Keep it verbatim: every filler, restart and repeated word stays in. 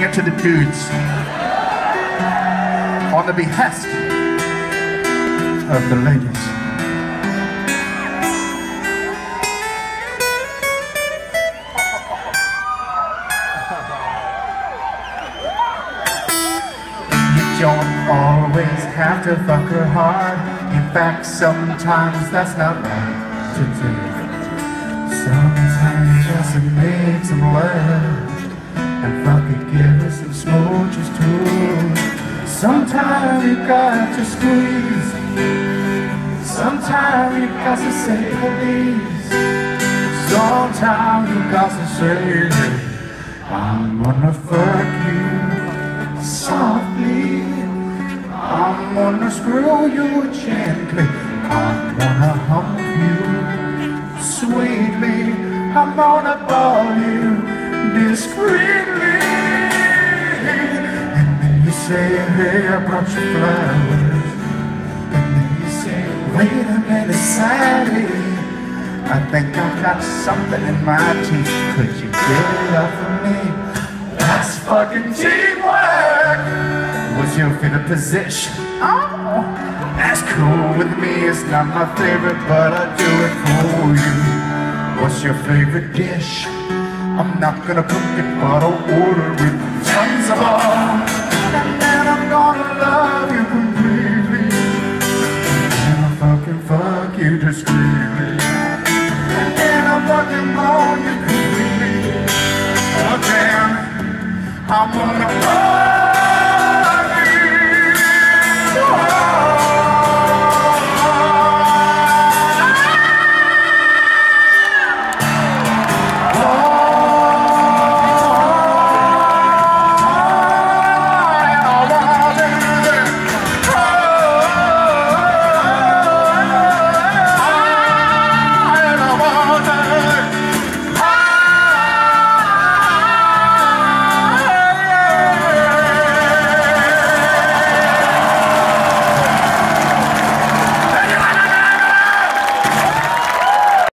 it to the dudes on the behest of the ladies. You don't always have to fuck her hard. In fact, sometimes that's not right to do. Sometimes just make some love and fuck it, give her some smooches too. Sometimes you got to squeeze. Sometimes you got to say please. Sometimes you got to say, I'm gonna fuck you softly. I'm gonna screw you gently. I'm gonna hump you sweetly. I'm gonna ball you discreetly. And then you say, hey, I brought you flowers. And then you say, wait a minute, Sally, I think I got something in my teeth. Could you get it off of me? That's fucking teamwork. What's your favorite position? Oh, that's cool with me. It's not my favorite, but I do it for you. What's your favorite dish? I'm not gonna cook it, but I'll order it tons of all. And then I'm gonna love you completely. And I'll fucking fuck you discreetly. And then I'll fucking bone you completely. Again, I'm gonna fuck